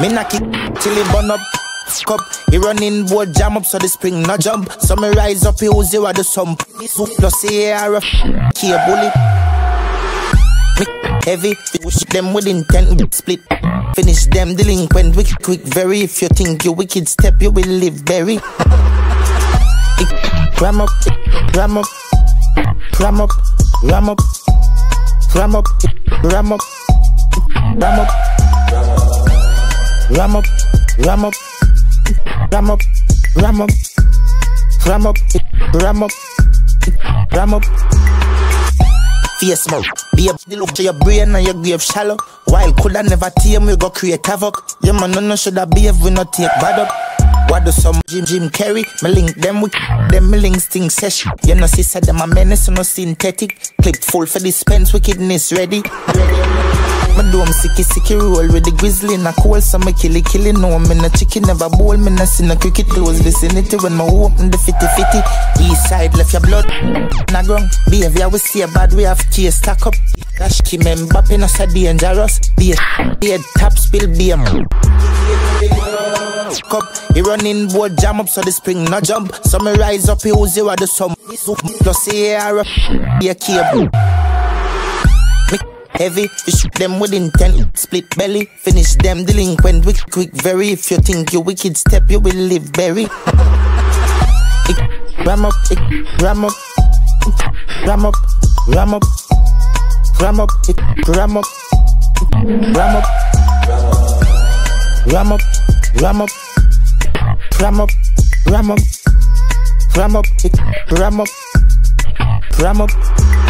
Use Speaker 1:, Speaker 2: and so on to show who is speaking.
Speaker 1: Me knock it till it burn up. Cup, he running board jam up so the spring no jump. So me rise up, he use you at the sump. Plus AR key bullet. Me heavy, push them with intent, split. Finish them delinquent, wicked quick, very. If you think you wicked step, you will live very. Ram up, ram up, ram up, ram up, ram up, ram up, ram up, ram up, ram up, ram up, ram up, ram up, ram up, ram up. Face smoke, be a look to your brain and your grave shallow. While coulda never tame, we go create havoc. Your man no shoulda behave, we not take bad up. What do some Jim carry? Me link them with them, me links thing session. You know see said them a menace, no synthetic. Clip full for dispense, wickedness ready. Me do sicky roll with the grizzly in a cold. So me killy no, me no chicken never bowl. Me no see no cricket close vicinity when me open the 50-50. East side left your blood na ground. Behavior we see a bad, we have case stack up. Cash Kim Mbappe no so dangerous. Be a top spill, be a cup, he running board jam up so the spring no jump. So me rise up, he use you at the sump. Plus AR be a cable. Heavy, you shoot them with intent, split belly. Finish them delinquent, quick, very. If you think you wicked step, you will live very. Ram up, ram up, ram up, ram up, ram up, ram up, ram up, ram up, ram up, ram up, ram up, ram up, ram up, ram up.